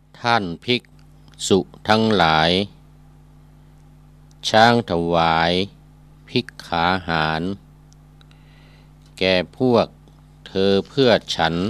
ท่านภิกษุทั้งหลายช้างถวายภิกขาหารแก่พวกเธอเพื่อฉัน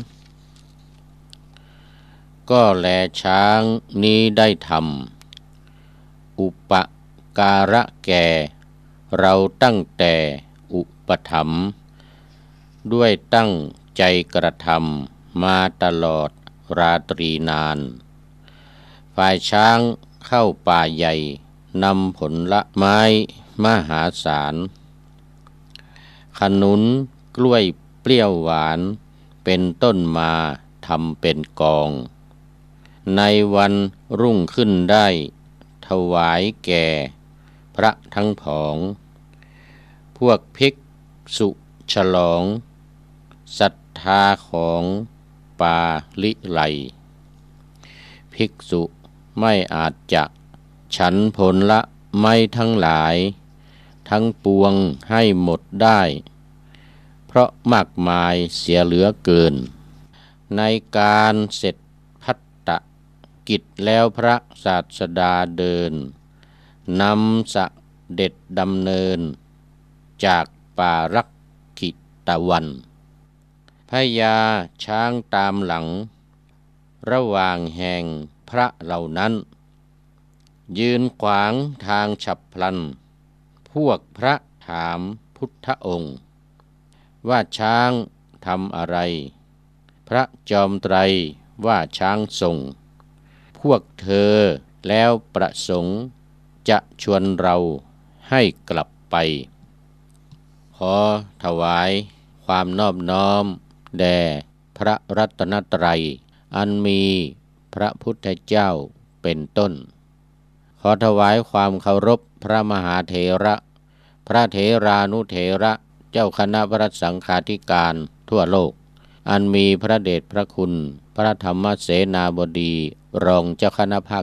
ก็แลช้างนี้ได้ทำอุปการะแก่เราตั้งแต่อุปถัมภ์ด้วยตั้งใจกระทำมาตลอดราตรีนานฝ่ายช้างเข้าป่าใหญ่นำผลไม้มหาศาลขนุนกล้วยเปรี้ยวหวานเป็นต้นมาทำเป็นกองในวันรุ่งขึ้นได้ถวายแก่พระทั้งผองพวกภิกษุฉลองศรัทธาของปาลิไลภิกษุไม่อาจจะฉันผลละไม้ทั้งหลายทั้งปวงให้หมดได้เพราะมากมายเสียเหลือเกินในการเสร็จภัตตกิจแล้วพระศาสดาเดินนำเสด็จดำเนินจากป่ารักขิตวันพญาช้างตามหลังระหว่างแห่งพระเหล่านั้นยืนขวางทางฉับพลันพวกพระถามพุทธองค์ว่าช้างทำอะไรพระจอมไตรว่าช้างส่งพวกเธอแล้วประสงค์จะชวนเราให้กลับไปขอถวายความนอบน้อมแด่พระรัตนตรัยอันมีพระพุทธเจ้าเป็นต้นขอถวายความเคารพพระมหาเถระพระเถรานุเถระเจ้าคณะพระสังฆาธิการทั่วโลกอันมีพระเดชพระคุณพระธรรมเสนาบดีรองเจ้าคณะภาค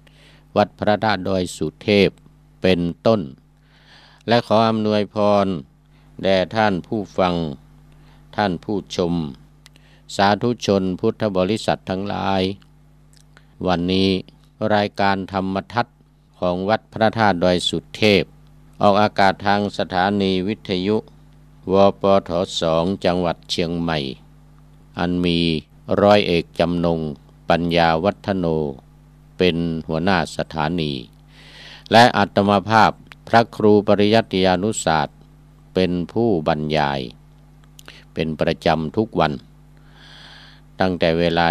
7วัดพระธาตุดอยสุเทพเป็นต้นและขออำนวยพรแด่ท่านผู้ฟังท่านผู้ชมสาธุชนพุทธบริษัททั้งหลายวันนี้รายการธรรมทัศน์ของวัดพระธาตุดอยสุเทพออกอากาศทางสถานีวิทยุวปท2จังหวัดเชียงใหม่อันมีร้อยเอกจำนงปัญญาวัฒโนเป็นหัวหน้าสถานีและอาตมาภาพพระครูปริยัติยานุศาสตร์เป็นผู้บรรยายเป็นประจำทุกวันตั้งแต่เวลา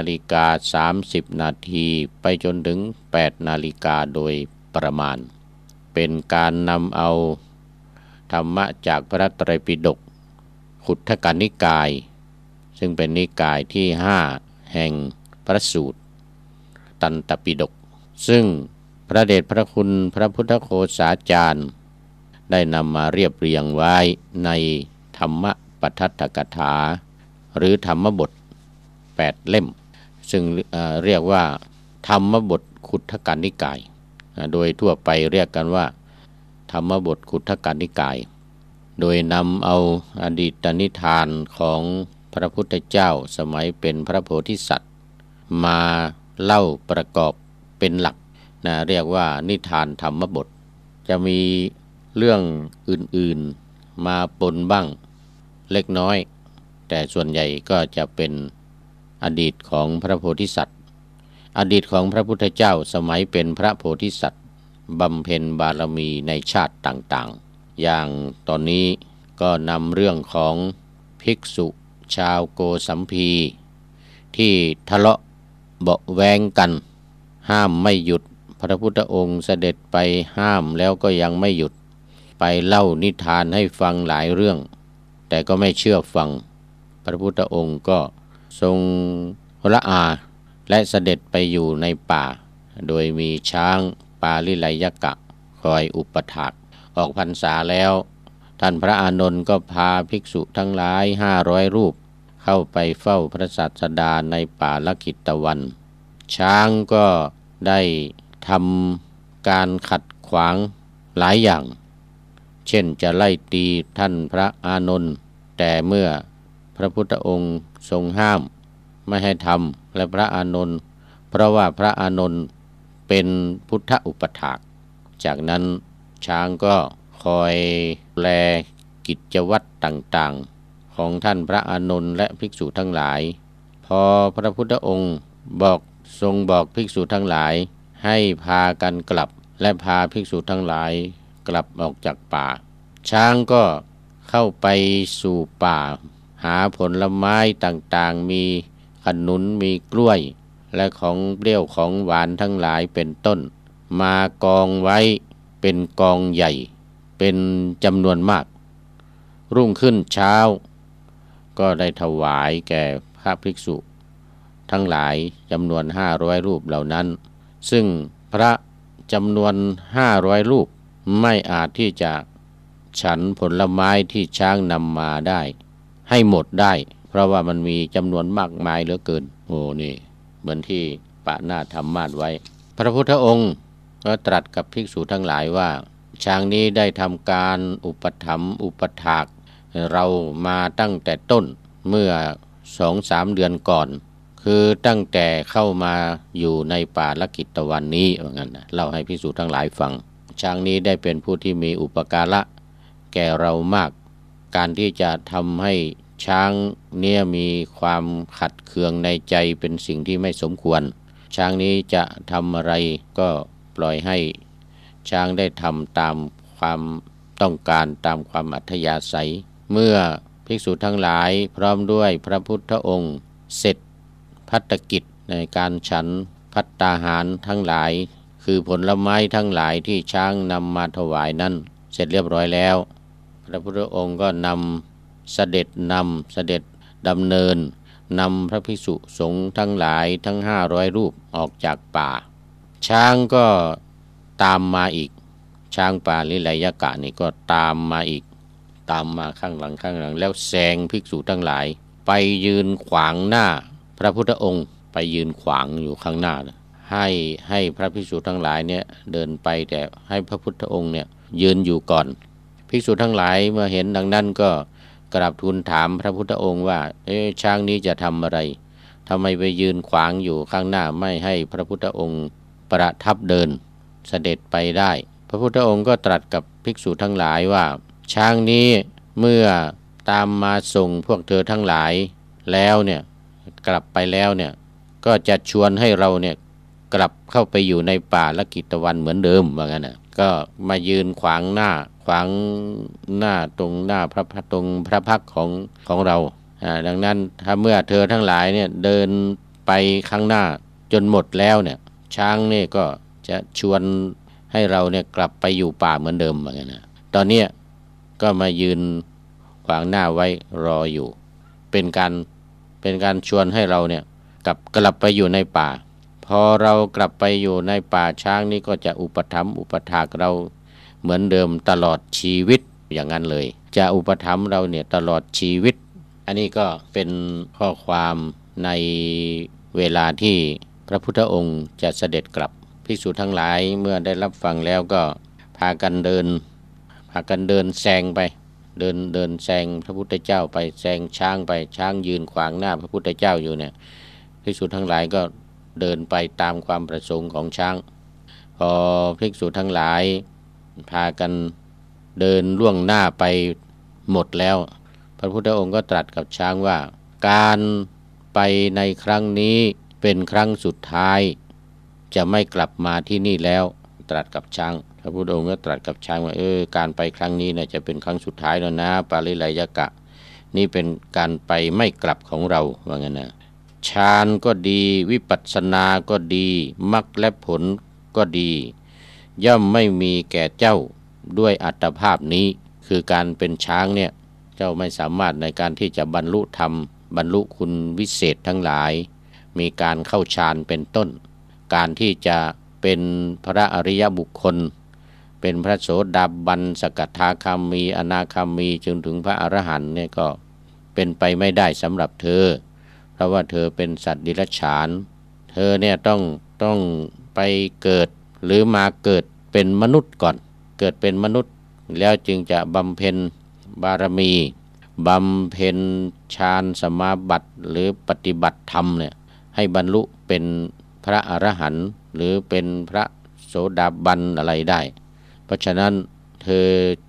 7:30 นาทีไปจนถึง 8 นาฬิกาโดยประมาณเป็นการนำเอาธรรมะจากพระไตรปิฎกขุททกนิกายซึ่งเป็นนิกายที่5แห่งพระสูตรตันตปิฎกซึ่งพระเดชพระคุณพระพุทธโฆษาจารย์ได้นำมาเรียบเรียงไว้ในธรรมปทัฏฐกถาหรือธรรมบท8เล่มซึ่งเรียกว่าธรรมบทขุททกนิกายโดยทั่วไปเรียกกันว่าธรรมบทขุททกนิกายโดยนำเอาอดีตนิทานของพระพุทธเจ้าสมัยเป็นพระโพธิสัตว์มาเล่าประกอบเป็นหลักเรียกว่านิทานธรรมบทจะมีเรื่องอื่นๆมาปนบ้างเล็กน้อยแต่ส่วนใหญ่ก็จะเป็นอดีตของพระโพธิสัตว์อดีตของพระพุทธเจ้าสมัยเป็นพระโพธิสัตว์บำเพ็ญบารมีในชาติต่างๆอย่างตอนนี้ก็นำเรื่องของภิกษุชาวโกสัมพีที่ทะเลาะเบาะแว้งกันห้ามไม่หยุดพระพุทธองค์เสด็จไปห้ามแล้วก็ยังไม่หยุดไปเล่านิทานให้ฟังหลายเรื่องแต่ก็ไม่เชื่อฟังพระพุทธองค์ก็ทรงละอาและเสด็จไปอยู่ในป่าโดยมีช้างปาลิไลยกะคอยอุปถากออกพรรษาแล้วท่านพระอานนท์ก็พาภิกษุทั้งหลาย500รูปเข้าไปเฝ้าพระศาสดาในป่าลักขิตวันช้างก็ได้ทำการขัดขวางหลายอย่างเช่นจะไล่ตีท่านพระอานนท์แต่เมื่อพระพุทธองค์ทรงห้ามไม่ให้ทำและพระอานนท์เพราะว่าพระอานนท์เป็นพุทธอุปถากจากนั้นช้างก็คอยแลกิจวัตรต่างๆของท่านพระอานนท์และภิกษุทั้งหลายพอพระพุทธองค์ทรงบอกภิกษุทั้งหลายให้พากันกลับและพาภิกษุทั้งหลายกลับออกจากป่าช้างก็เข้าไปสู่ป่าหาผลไม้ต่างๆมีขนุนมีกล้วยและของเปรี้ยวของหวานทั้งหลายเป็นต้นมากองไว้เป็นกองใหญ่เป็นจำนวนมากรุ่งขึ้นเช้าก็ได้ถวายแก่พระภิกษุทั้งหลายจำนวน500รูปเหล่านั้นซึ่งพระจำนวน500รูปไม่อาจที่จะฉันผลไม้ที่ช้างนำมาได้ให้หมดได้เพราะว่ามันมีจำนวนมากมายเหลือเกินโอ้นี่เหมือนที่ปะหน้าธรรมาสไว้พระพุทธองค์ก็ตรัสกับภิกษุทั้งหลายว่าช้างนี้ได้ทำการอุปถัมภ์อุปถากเรามาตั้งแต่ต้นเมื่อ 2-3 เดือนก่อนคือตั้งแต่เข้ามาอยู่ในป่าละกิตตวันนี้ว่างั้นนะเล่าให้ภิกษุทั้งหลายฟังช้างนี้ได้เป็นผู้ที่มีอุปการะแก่เรามากการที่จะทำให้ช้างเนี่ยมีความขัดเคืองในใจเป็นสิ่งที่ไม่สมควรช้างนี้จะทำอะไรก็ปล่อยให้ช้างได้ทำตามความต้องการตามความอัธยาศัยเมื่อภิกษุทั้งหลายพร้อมด้วยพระพุทธองค์เสร็จภัตตกิจในการฉันภัตตาหารทั้งหลายคือผลไม้ทั้งหลายที่ช้างนำมาถวายนั้นเสร็จเรียบร้อยแล้วพระพุทธองค์ก็เสด็จดำเนินนำพระภิกษุสงฆ์ทั้งหลายทั้ง500รูปออกจากป่าช้างก็ตามมาอีกช้างป่าลิไลยกะนี่ก็ตามมาอีกตามมาข้างหลังแล้วแซงภิกษุทั้งหลายไปยืนขวางหน้าพระพุทธองค์ไปยืนขวางอยู่ข้างหน้าให้พระภิกษุทั้งหลายเนี่ยเดินไปแต่ให้พระพุทธองค์เนี่ยยืนอยู่ก่อนภิกษุทั้งหลายเมื่อเห็นดังนั้นก็กราบทูลถามพระพุทธองค์ว่าช้างนี้จะทำอะไรทำไมไปยืนขวางอยู่ข้างหน้าไม่ให้พระพุทธองค์ประทับเดินเสด็จไปได้พระพุทธองค์ก็ตรัสกับภิกษุทั้งหลายว่าช้างนี้เมื่อตามมาส่งพวกเธอทั้งหลายแล้วเนี่ยกลับไปแล้วเนี่ยก็จะชวนให้เราเนี่ยกลับเข้าไปอยู่ในป่าละกิตวันเหมือนเดิมว่างั้นนะก็มายืนขวางหน้าตรงหน้าพระพักตร์ของเราดังนั้นถ้าเมื่อเธอทั้งหลายเนี่ยเดินไปข้างหน้าจนหมดแล้วเนี่ยช้างนี่ก็จะชวนให้เราเนี่ยกลับไปอยู่ป่าเหมือนเดิมว่างั้นนะตอนนี้ก็มายืนขวางหน้าไว้รออยู่เป็นการชวนให้เราเนี่ยกลับไปอยู่ในป่าพอเรากลับไปอยู่ในป่าช้างนี่ก็จะอุปถัมภ์อุปถากเราเหมือนเดิมตลอดชีวิตอย่างนั้นเลยจะอุปถัมภ์เราเนี่ยตลอดชีวิตอันนี้ก็เป็นข้อความในเวลาที่พระพุทธองค์จะเสด็จกลับภิกษุทั้งหลายเมื่อได้รับฟังแล้วก็พากันเดินแซงไปเดินแซงพระพุทธเจ้าไปแซงช้างไปช้างยืนขวางหน้าพระพุทธเจ้าอยู่เนี่ยภิกษุทั้งหลายก็เดินไปตามความประสงค์ของช้างพอภิกษุทั้งหลายพากันเดินล่วงหน้าไปหมดแล้วพระพุทธองค์ก็ตรัสกับช้างว่าการไปในครั้งนี้เป็นครั้งสุดท้ายจะไม่กลับมาที่นี่แล้วตรัสกับช้างพระพุทธองค์ก็ตรัสกับช้างว่าการไปครั้งนี้เนี่ยจะเป็นครั้งสุดท้ายแล้วนะปาริไลยกะนี่เป็นการไปไม่กลับของเราว่างั้นนะฌานก็ดีวิปัสสนาก็ดีมรรคและผลก็ดีย่อมไม่มีแก่เจ้าด้วยอัตภาพนี้คือการเป็นช้างเนี่ยเจ้าไม่สามารถในการที่จะบรรลุธรรมบรรลุคุณวิเศษทั้งหลายมีการเข้าฌานเป็นต้นการที่จะเป็นพระอริยบุคคลเป็นพระโสดาบันสกทาคามีอนาคามีจนถึงพระอรหันต์เนี่ยก็เป็นไปไม่ได้สำหรับเธอเพราะว่าเธอเป็นสัตว์ดิรัจฉานเธอเนี่ยต้องไปเกิดหรือมาเกิดเป็นมนุษย์ก่อนเกิดเป็นมนุษย์แล้วจึงจะบำเพ็ญบารมีบำเพ็ญฌานสมาบัติหรือปฏิบัติธรรมเนี่ยให้บรรลุเป็นพระอรหันต์หรือเป็นพระโสดาบันอะไรได้เพราะฉะนั้นเธอ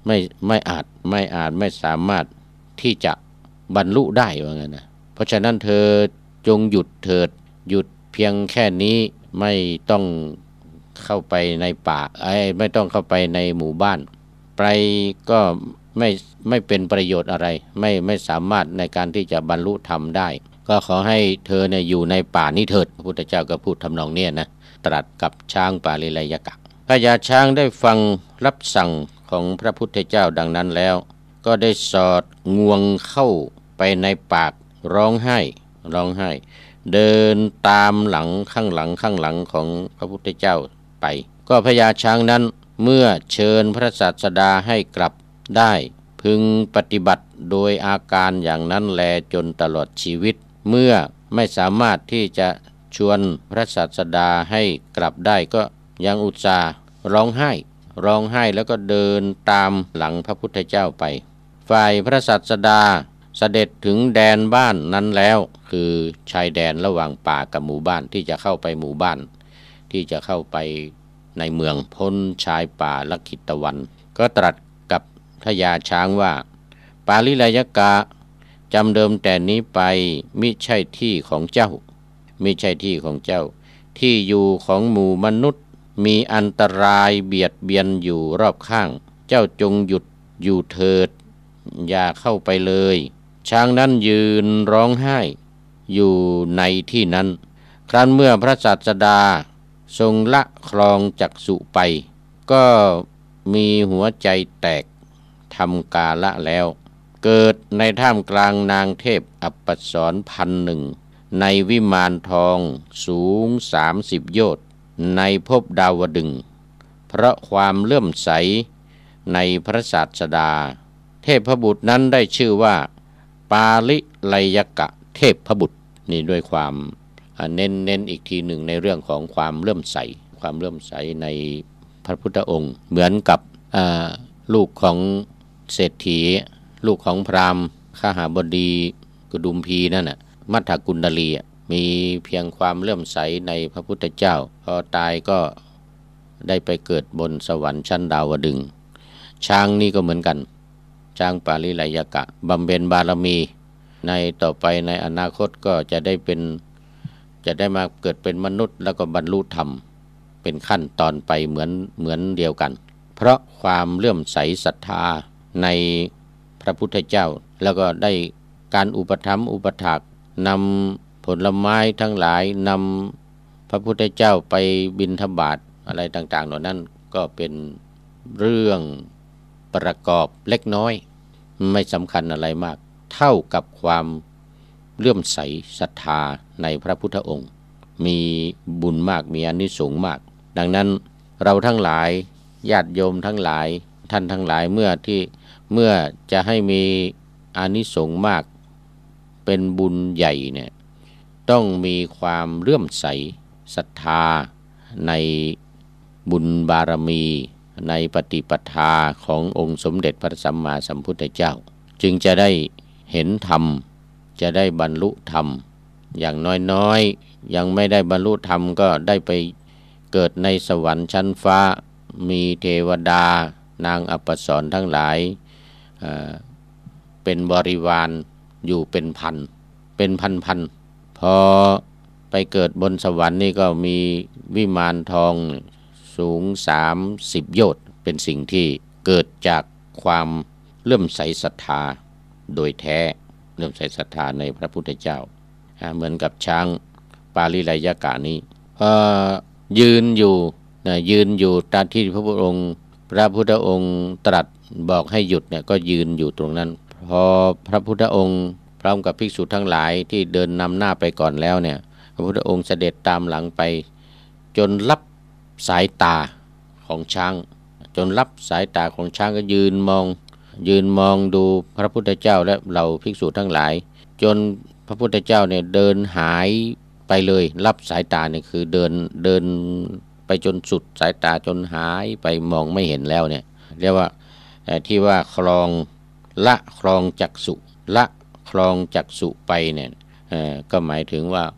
ไม่สามารถที่จะบรรลุได้ว่างั้นนะเพราะฉะนั้นเธอจงหยุดเถิดหยุดเพียงแค่นี้ไม่ต้องเข้าไปในป่าไม่ต้องเข้าไปในหมู่บ้านไปก็ไม่เป็นประโยชน์อะไรไม่สามารถในการที่จะบรรลุธรรมได้ก็ขอให้เธอเนี่ยอยู่ในป่านี้เถิดพระพุทธเจ้าก็พูดทำนองเนี้ยนะตรัสกับช้างปาลิไลยกะพญาช้างได้ฟังรับสั่งของพระพุทธเจ้าดังนั้นแล้วก็ได้สอดงวงเข้าไปในปากร้องไห้เดินตามหลังข้างหลังของพระพุทธเจ้าไปก็พญาช้างนั้นเมื่อเชิญพระศาสดาให้กลับได้พึงปฏิบัติโดยอาการอย่างนั้นแลจนตลอดชีวิตเมื่อไม่สามารถที่จะชวนพระศาสดาให้กลับได้ก็ยังอุตส่าห์ร้องไห้แล้วก็เดินตามหลังพระพุทธเจ้าไปฝ่ายพระศาสดาเสด็จถึงแดนบ้านนั้นแล้วคือชายแดนระหว่างป่ากับหมู่บ้านที่จะเข้าไปหมู่บ้านที่จะเข้าไปในเมืองพ้นชายป่าลักขิตวันก็ตรัสกับพญาช้างว่าปาลิไลยกะจำเดิมแต่นี้ไปมิใช่ที่ของเจ้าที่อยู่ของหมู่มนุษย์มีอันตรายเบียดเบียนอยู่รอบข้างเจ้าจงหยุดอยู่เถิดอย่าเข้าไปเลยช้างนั้นยืนร้องไห้อยู่ในที่นั้นครั้นเมื่อพระศาสดาทรงละครองจักษุไปก็มีหัวใจแตกทำกาละแล้วเกิดในท่ามกลางนางเทพอัปสร1,000ในวิมานทองสูง30 โยชน์ในภพดาวดึงส์เพราะความเลื่อมใสในพระศาสดาเทพบุตรนั้นได้ชื่อว่าปาลิไลยกะเทพบุตรนี่ด้วยความเน้นอีกทีหนึ่งในเรื่องของความเลื่อมใสในพระพุทธองค์เหมือนกับลูกของเศรษฐีลูกของพราหมณ์ขหบดีกดุมพีนั่นน่ะมัทธกุณฑลีมีเพียงความเลื่อมใสในพระพุทธเจ้าพอตายก็ได้ไปเกิดบนสวรรค์ชั้นดาวดึงส์ช้างนี่ก็เหมือนกันช้างปาลิไลยกะบำเพ็ญบารมีในต่อไปในอนาคตก็จะได้มาเกิดเป็นมนุษย์แล้วก็บรรลุธรรมเป็นขั้นตอนไปเหมือนเดียวกันเพราะความเลื่อมใสศรัทธาในพระพุทธเจ้าแล้วก็ได้การอุปถัมภ์อุปถากนำผลไม้ทั้งหลายนำพระพุทธเจ้าไปบิณฑบาตอะไรต่างๆเหล่านั้นก็เป็นเรื่องประกอบเล็กน้อยไม่สำคัญอะไรมากเท่ากับความเลื่อมใสศรัทธาในพระพุทธองค์มีบุญมากมีอานิสงส์มากดังนั้นเราทั้งหลายญาติโยมทั้งหลายท่านทั้งหลายเมื่อจะให้มีอานิสงส์มากเป็นบุญใหญ่เนี่ยต้องมีความเลื่อมใสศรัทธาในบุญบารมีในปฏิปทาขององค์สมเด็จพระสัมมาสัมพุทธเจ้าจึงจะได้เห็นธรรมจะได้บรรลุธรรมอย่างน้อยยังไม่ได้บรรลุธรรมก็ได้ไปเกิดในสวรรค์ชั้นฟ้ามีเทวดานางอัปสรทั้งหลายเป็นบริวารอยู่เป็นพันพอไปเกิดบนสวรรค์นี่ก็มีวิมานทองสูง30 โยชน์เป็นสิ่งที่เกิดจากความเลื่อมใสศรัทธาโดยแท้เลื่อมใสศรัทธาในพระพุทธเจ้าเหมือนกับช้างปาลิไลยกะนี้ยืนอยู่ตามที่พระพุทธองค์ตรัสบอกให้หยุดเนี่ยก็ยืนอยู่ตรงนั้นพอพระพุทธองค์พร้อมกับภิกษุทั้งหลายที่เดินนำหน้าไปก่อนแล้วเนี่ยพระพุทธองค์เสด็จตามหลังไปจนรับสายตาของช้างก็ยืนมองดูพระพุทธเจ้าและเหล่าภิกษุทั้งหลายจนพระพุทธเจ้าเนี่ยเดินหายไปเลยรับสายตาเนี่ยคือเดินไปจนสุดสายตาจนหายไปมองไม่เห็นแล้วเนี่ยเรียกว่าที่ว่าละครองจักษุไปเนี่ยก็หมายถึงว่าพ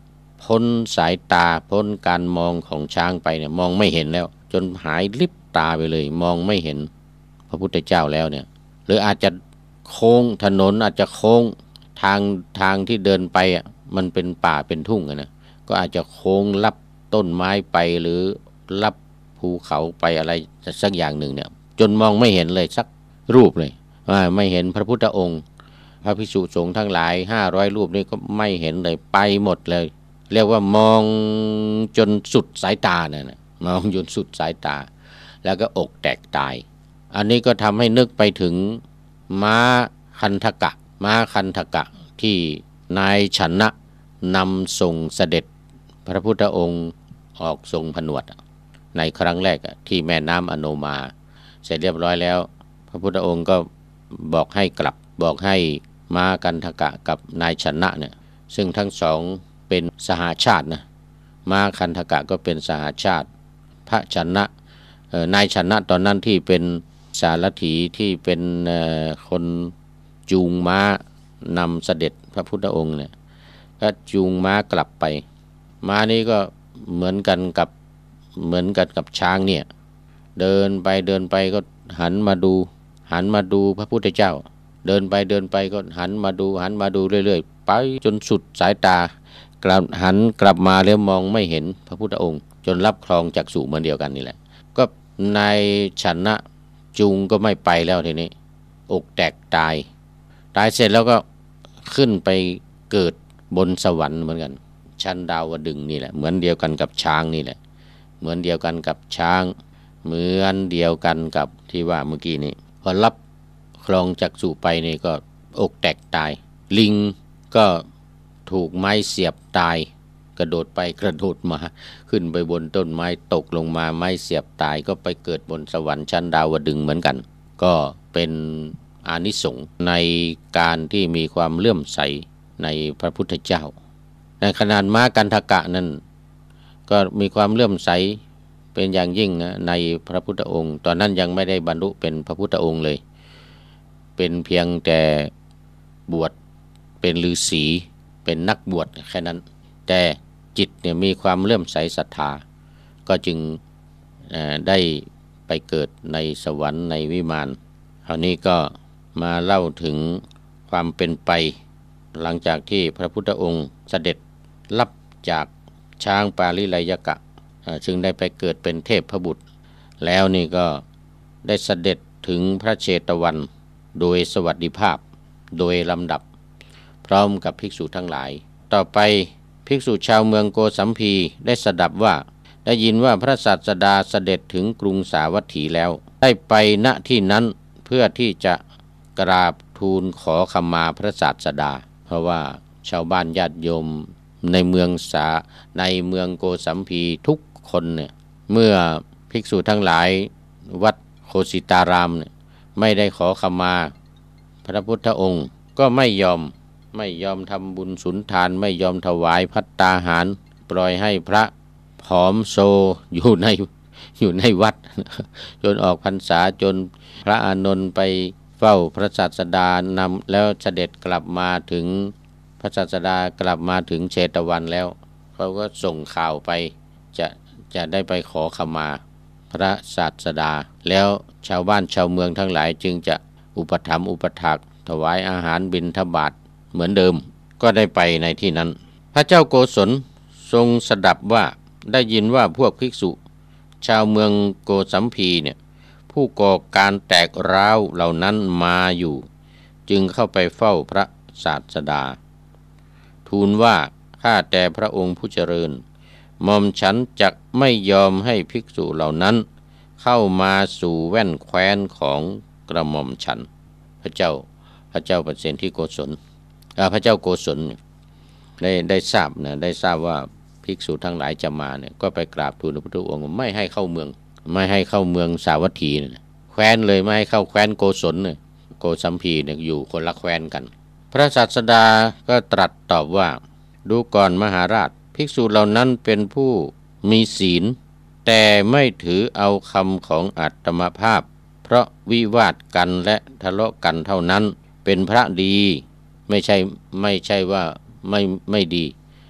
พ้นสายตาพ้นการมองของช้างไปเนี่ยมองไม่เห็นแล้วจนหายลิบตาไปเลยมองไม่เห็นพระพุทธเจ้าแล้วเนี่ยหรืออาจจะโค้งถนนอาจจะโค้งทางที่เดินไปอ่ะมันเป็นป่าเป็นทุ่งนะก็อาจจะโค้งลับต้นไม้ไปหรือลับภูเขาไปอะไรสักอย่างหนึ่งเนี่ยจนมองไม่เห็นเลยสักรูปเลยไม่เห็นพระพุทธองค์พระภิกษุสงฆ์ทั้งหลาย500 รูปนี่ก็ไม่เห็นเลยไปหมดเลยเรียกว่ามองจนสุดสายตาเนี่ยมองจนสุดสายตาแล้วก็อกแตกตายอันนี้ก็ทำให้นึกไปถึงม้าคันธกะที่นายชนะนำส่งเสด็จพระพุทธองค์ออกทรงผนวดในครั้งแรกที่แม่น้ำอโนมาเสร็จเรียบร้อยแล้วพระพุทธองค์ก็บอกให้กลับบอกให้ม้ากันธกะกับนายชนะเนี่ยซึ่งทั้งสองเป็นสหาชาตินะม้าคันธกะก็เป็นสหาชาติพระชนะนายชนะตอนนั้นที่เป็นสารถีที่เป็นคนจูงม้านำเสด็จพระพุทธองค์เนี่ยก็จูงม้ากลับไปม้านี้ก็เหมือนกันกับช้างเนี่ยเดินไปก็หันมาดูพระพุทธเจ้าเดินไปก็หันมาดูเรื่อยๆไปจนสุดสายตากลับหันกลับมาแล้วมองไม่เห็นพระพุทธองค์จนรับครองจักษุเหมือนเดียวกันนี่แหละก็นายชนะจูงก็ไม่ไปแล้วทีนี้อกแตกตายเสร็จแล้วก็ขึ้นไปเกิดบนสวรรค์เหมือนกันชั้นดาวดึงส์นี่แหละเหมือนเดียวกันกับช้างนี่แหละเหมือนเดียวกันกับช้างเหมือนเดียวกันกับที่ว่าเมื่อกี้นี้พอรับครองจักษุไปนี่ก็อกแตกตายลิงก็ถูกไม้เสียบตายกระโดดไปกระโดดมาขึ้นไปบนต้นไม้ตกลงมาไม้เสียบตายก็ไปเกิดบนสวรรค์ชั้นดาวดึงส์เหมือนกันก็เป็นอานิสงส์ในการที่มีความเลื่อมใสในพระพุทธเจ้าในขนาดม้ากันธกะนั้นก็มีความเลื่อมใสเป็นอย่างยิ่งในพระพุทธองค์ตอนนั้นยังไม่ได้บรรลุเป็นพระพุทธองค์เลยเป็นเพียงแต่บวชเป็นฤาษีเป็นนักบวชแค่นั้นแต่จิตเนี่ยมีความเลื่อมใสศรัทธาก็จึงได้ไปเกิดในสวรรค์ในวิมานคราวนี้ก็มาเล่าถึงความเป็นไปหลังจากที่พระพุทธองค์เสด็จลับจากช้างปาลิไลยกะจึงได้ไปเกิดเป็นเทพบุตรแล้วนี่ก็ได้เสด็จถึงพระเชตวันโดยสวัสดิภาพโดยลำดับพร้อมกับภิกษุทั้งหลายต่อไปภิกษุชาวเมืองโกสัมพีได้สดับว่าได้ยินว่าพระศาสดาเสด็จถึงกรุงสาวัตถีแล้วได้ไปณที่นั้นเพื่อที่จะกราบทูลขอขมาพระศาสดาเพราะว่าชาวบ้านญาติโยมในเมืองโกสัมพีทุกคนเนี่ยเมื่อภิกษุทั้งหลายวัดโคสิตารามเนี่ยไม่ได้ขอขมาพระพุทธองค์ก็ไม่ยอมทำบุญสุนทานไม่ยอมถวายภัตตาหารปล่อยให้พระผอมโซอยู่ในวัดจนออกพรรษาจนพระอานนท์ไปเฝ้าพระศาสดานำแล้วเสด็จกลับมาถึงพระศาสดากลับมาถึงเชตวันแล้วเขาก็ส่งข่าวไปจะได้ไปขอขมาพระศาสดาแล้วชาวบ้านชาวเมืองทั้งหลายจึงจะอุปถัมภ์อุปถากถวายอาหารบิณฑบาตเหมือนเดิมก็ได้ไปในที่นั้นพระเจ้าโกศลทรงสดับว่าได้ยินว่าพวกภิกษุชาวเมืองโกสัมพีเนี่ยผู้ก่อการแตกร้าวเหล่านั้นมาอยู่จึงเข้าไปเฝ้าพระศาสดาทูลว่าข้าแต่พระองค์ผู้เจริญหม่อมฉันจักไม่ยอมให้ภิกษุเหล่านั้นเข้ามาสู่แว่นแคว้นของกระหม่อมฉันพระเจ้าปเสนที่โกศลพระเจ้าโกศลได้ทราบว่าภิกษุทั้งหลายจะมาเนี่ยก็ไปกราบทูลพระพุทธองค์ไม่ให้เข้าเมืองสาวัตถีเนี่ยแคว้นเลยไม่ให้เข้าแคว้นโกศลเนี่ยโกสัมพีเนี่ยอยู่คนละแคว้นกันพระศาสดาก็ตรัสตอบว่าดูก่อนมหาราชภิกษุเหล่านั้นเป็นผู้มีศีลแต่ไม่ถือเอาคำของอัตมภาพเพราะวิวาทกันและทะเลาะกันเท่านั้นเป็นพระดีไม่ใช่ว่าไม่ดี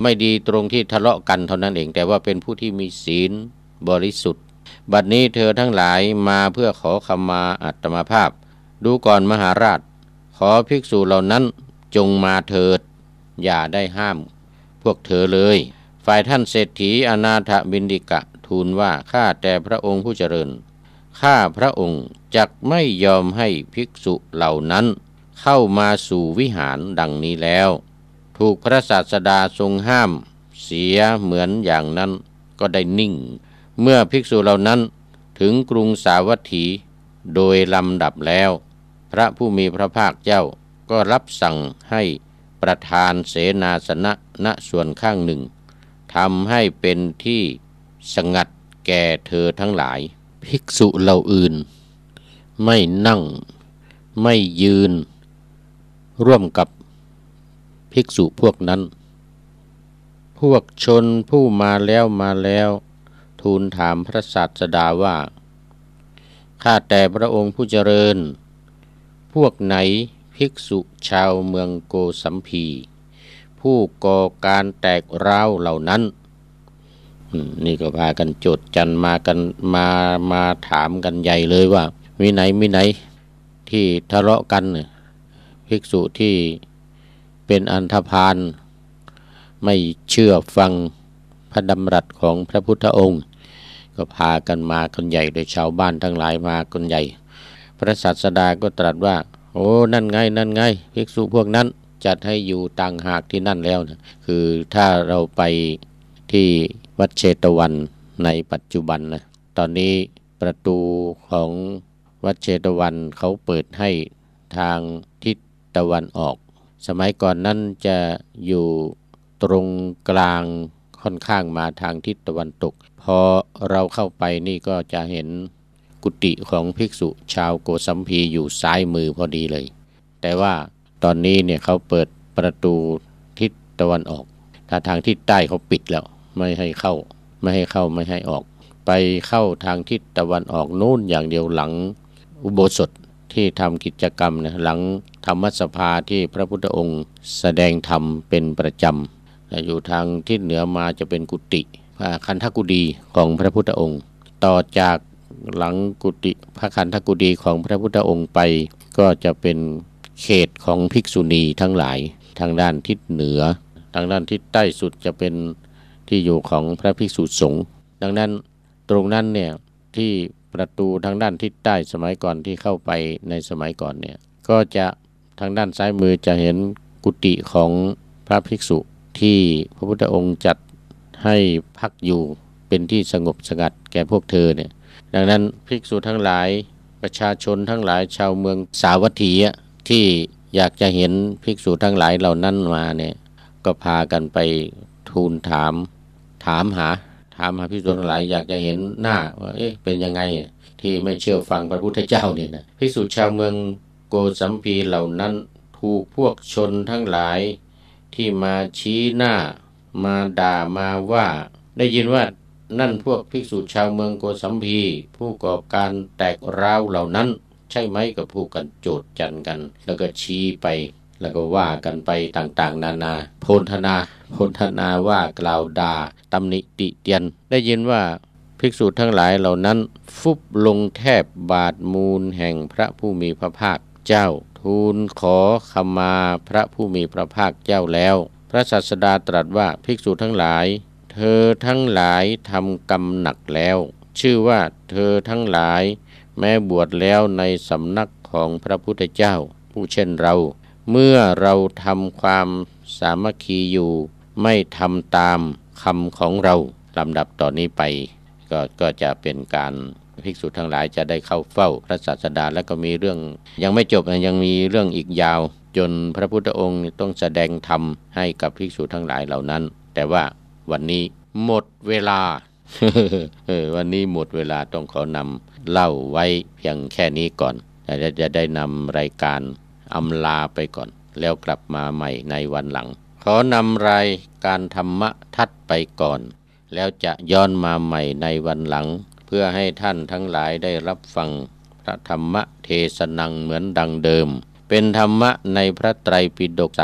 ไม่ดีตรงที่ทะเลาะกันเท่านั้นเองแต่ว่าเป็นผู้ที่มีศีลบริสุทธิ์บัดนี้เธอทั้งหลายมาเพื่อขอขมาอาตมาภาพดูก่อนมหาราชขอภิกษุเหล่านั้นจงมาเถิดอย่าได้ห้ามพวกเธอเลยฝ่ายท่านเศรษฐีอนาถบิณฑิกะทูลว่าข้าแต่พระองค์ผู้เจริญข้าพระองค์จักไม่ยอมให้ภิกษุเหล่านั้นเข้ามาสู่วิหารดังนี้แล้วถูกพระศาสดาทรงห้ามเสียเหมือนอย่างนั้นก็ได้นิ่งเมื่อภิกษุเหล่านั้นถึงกรุงสาวัตถีโดยลำดับแล้วพระผู้มีพระภาคเจ้าก็รับสั่งให้ประธานเสนาสนะณส่วนข้างหนึ่งทำให้เป็นที่สงัดแก่เธอทั้งหลายภิกษุเหล่าอื่นไม่นั่งไม่ยืนร่วมกับภิกษุพวกนั้นพวกชนผู้มาแล้วทูลถามพระศาสดาว่าข้าแต่พระองค์ผู้เจริญพวกไหนภิกษุชาวเมืองโกสัมพีผู้ก่อการแตกร้าวเหล่านั้นนี่ก็พากันโจทย์จันมากันมาถามกันใหญ่เลยว่ามีไหนที่ทะเลาะกันภิกษุที่เป็นอันธพาลไม่เชื่อฟังพระดำรัสของพระพุทธองค์ก็พากันมากันใหญ่โดยชาวบ้านทั้งหลายมากันใหญ่พระศาสดาก็ตรัสว่าโอ้นั่นไงภิกษุพวกนั้นจัดให้อยู่ต่างหากที่นั่นแล้วนะคือถ้าเราไปที่วัดเชตวันในปัจจุบันนะตอนนี้ประตูของวัดเชตวันเขาเปิดให้ทางทิศตะวันออกสมัยก่อนนั้นจะอยู่ตรงกลางค่อนข้างมาทางทิศตะวันตกพอเราเข้าไปนี่ก็จะเห็นกุฏิของภิกษุชาวโกสัมพีอยู่ซ้ายมือพอดีเลยแต่ว่าตอนนี้เนี่ยเขาเปิดประตูทิศตะวันออกถ้าทางทิศใต้เขาปิดแล้วไม่ให้เข้าไม่ให้ออกไปเข้าทางทิศตะวันออกนู่นอย่างเดียวหลังอุโบสถที่ทำกิจกรรมนะหลังธรรมสภาที่พระพุทธองค์แสดงธรรมเป็นประจำอยู่ทางทิศเหนือมาจะเป็นกุฏิพระคันธกุฎีของพระพุทธองค์ต่อจากหลังกุฏิพระคันธกุฎีของพระพุทธองค์ไปก็จะเป็นเขตของภิกษุณีทั้งหลายทางด้านทิศเหนือทางด้านทิศใต้สุดจะเป็นที่อยู่ของพระภิกษุสงฆ์ดังนั้นตรงนั้นเนี่ยที่ประตูทางด้านทิศใต้สมัยก่อนที่เข้าไปในสมัยก่อนเนี่ยก็จะทางด้านซ้ายมือจะเห็นกุฏิของพระภิกษุที่พระพุทธองค์จัดให้พักอยู่เป็นที่สงบสงัดแก่พวกเธอเนี่ยดังนั้นภิกษุทั้งหลายประชาชนทั้งหลายชาวเมืองสาวัตถีที่อยากจะเห็นภิกษุทั้งหลายเหล่านั้นมาเนี่ยก็พากันไปทูลถามหาภิกษุทั้งหลายอยากจะเห็นหน้าว่าเป็นยังไงที่ไม่เชื่อฟังพระพุทธเจ้าเนี่ยนะภิกษุชาวเมืองโกสัมพีเหล่านั้นถูกพวกชนทั้งหลายที่มาชี้หน้ามาด่ามาว่าได้ยินว่านั่นพวกภิกษุชาวเมืองโกสัมพีผู้ก่อการแตกร้าวเหล่านั้นใช่ไหมก็พูดกันโจษจันกันแล้วก็ชี้ไปแล้วก็ว่ากันไปต่างๆนานาโพลธนาว่ากล่าวด่าตำหนิติเตียนได้ยินว่าภิกษุทั้งหลายเหล่านั้นฟุบลงแทบบาทมูลแห่งพระผู้มีพระภาคเจ้าทูลขอขมาพระผู้มีพระภาคเจ้าแล้วพระศาสดาตรัสว่าภิกษุทั้งหลายเธอทั้งหลายทำกรรมหนักแล้วชื่อว่าเธอทั้งหลายแม้บวชแล้วในสำนักของพระพุทธเจ้าผู้เช่นเราเมื่อเราทำความสามัคคีอยู่ไม่ทำตามคำของเราลำดับต่อนนี้ไปก็จะเป็นการภิกษุทั้งหลายจะได้เข้าเฝ้าพระศาสดาและก็มีเรื่องยังไม่จบยังมีเรื่องอีกยาวจนพระพุทธองค์ต้องแสดงธรรมให้กับภิกษุทั้งหลายเหล่านั้นแต่ว่าวันนี้หมดเวลา วันนี้หมดเวลาต้องขอนำเล่าไว้เพียงแค่นี้ก่อนจะได้นำรายการอำลาไปก่อนแล้วกลับมาใหม่ในวันหลังขอนำรายการธรรมทัศน์ไปก่อนแล้วจะย้อนมาใหม่ในวันหลังเพื่อให้ท่านทั้งหลายได้รับฟังพระธรรมเทศนังเหมือนดังเดิมเป็นธรรมะในพระไตรปิฎก3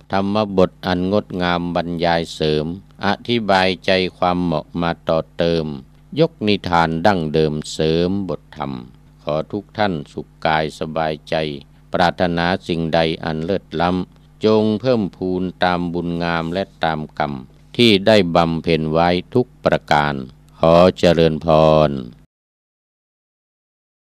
ธรรมบทอันงดงามบรรยายเสริมอธิบายใจความเหมาะมาต่อเติมยกนิทานดั้งเดิมเสริมบทธรรมขอทุกท่านสุขกายสบายใจปรารถนาสิ่งใดอันเลิศล้ำจงเพิ่มพูนตามบุญงามและตามกรรมที่ได้บำเพ็ญไว้ทุกประการขอเจริญพร